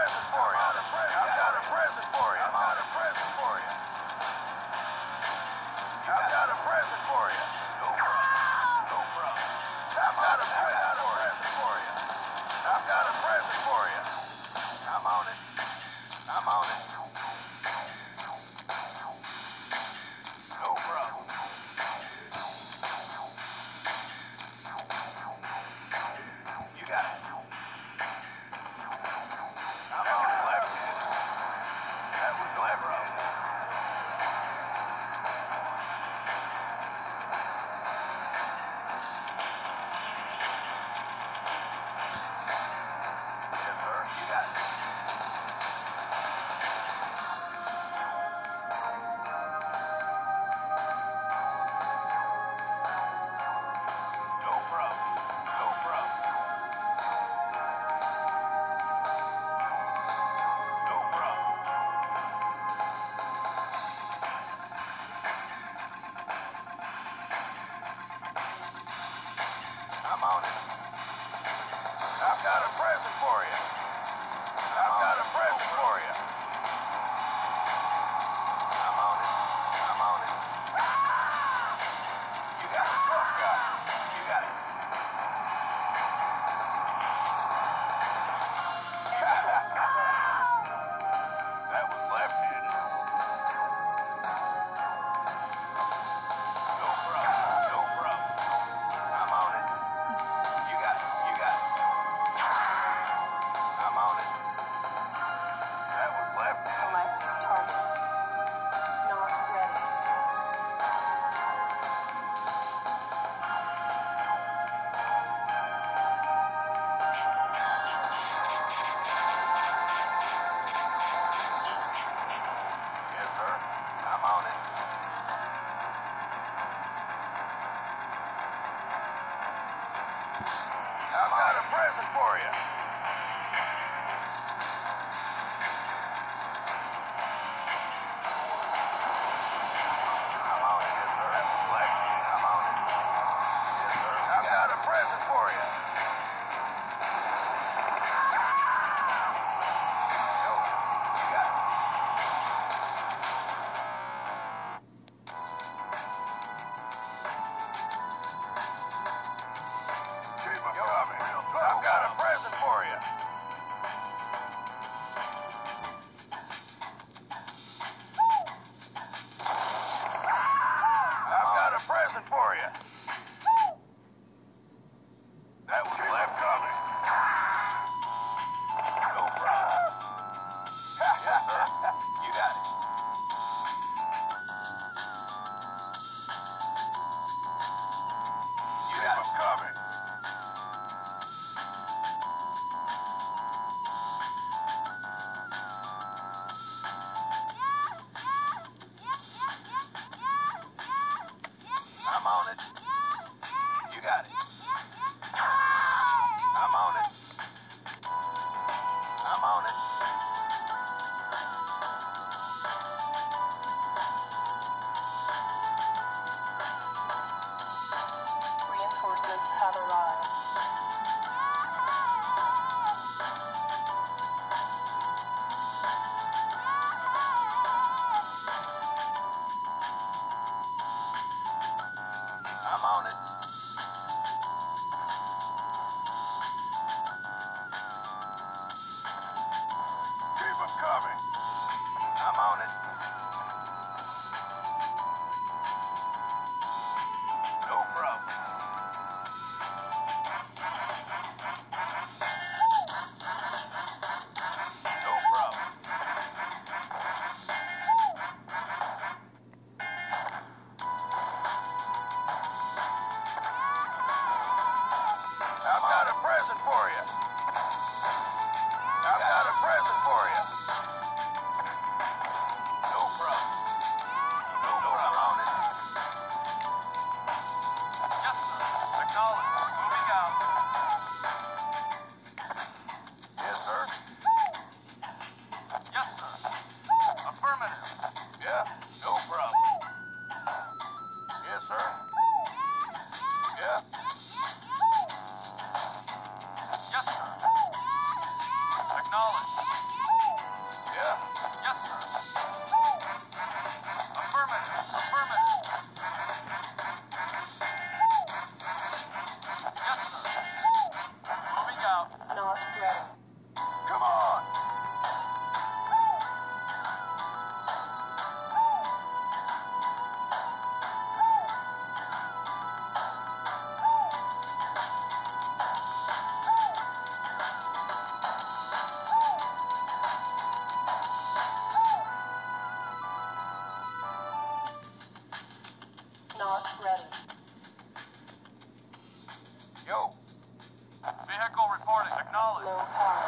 present for you. I've got a present for you. I've got a present for you. I've got a present for you. No problem. No problem. I've got a present for you. I've got a present for you. I'm on it. I'm on it. No problem. You got it. I'm on it, left-handed. That was left-handed. Yes, sir. You got it. No problem. No problem. No problem. I'm on it. I've got a present for you. I've got a present for you. I'm on it. I'm on it. You got it, tough guy. You got it. That was left-handed. No problem. No problem. I'm on it. You got it. You got it. I'm ready. Come on! Not ready. Yo! Vehicle reporting. Acknowledge. Low power.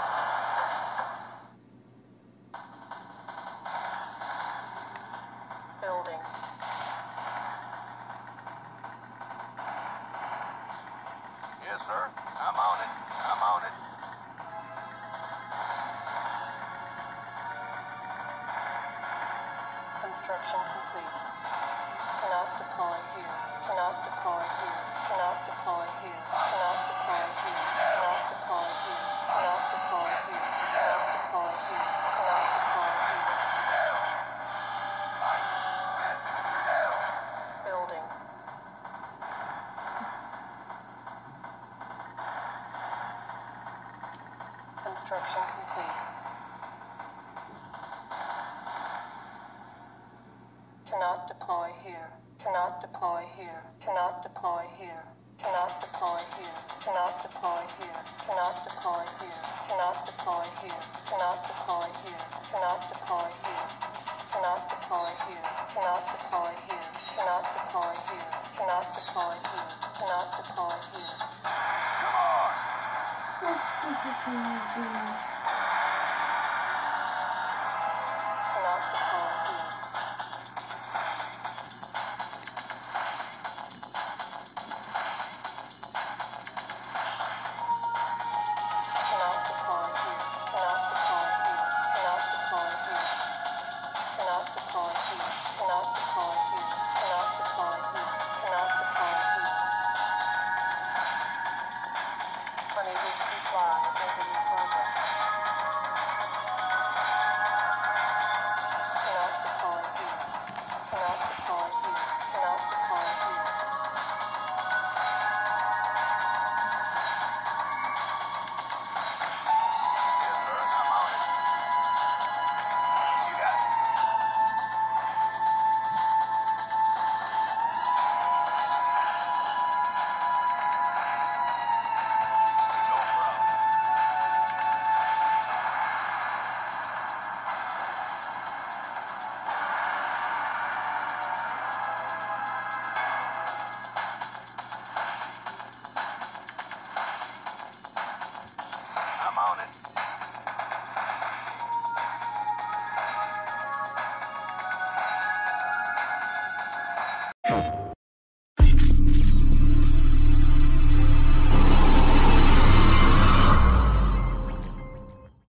Building. Yes, sir. I'm on it. I'm on it. Construction complete. Cannot deploy here. Cannot deploy here. Cannot deploy here. Cannot deploy here. Cannot deploy here. Cannot deploy here. Cannot deploy here. Cannot deploy here. Building. Construction complete. Cannot deploy here. Cannot deploy here. Cannot deploy here. Cannot deploy here. Cannot deploy here. Cannot deploy here. Cannot deploy here. Cannot deploy here. Cannot deploy here. Cannot deploy here. Cannot deploy here. Cannot deploy here. Cannot deploy here. Cannot deploy here. Come on! Cannot deploy here. Cannot deploy here. Cannot deploy here. Cannot deploy here. Cannot deploy here. Cannot deploy here. Cannot deploy here. Cannot deploy here. Unable to comply. Building in progress. Cannot deploy here. Cannot deploy here. Cannot deploy here. Yes, sir. I'm on it. You got it. No problem. I'm on it.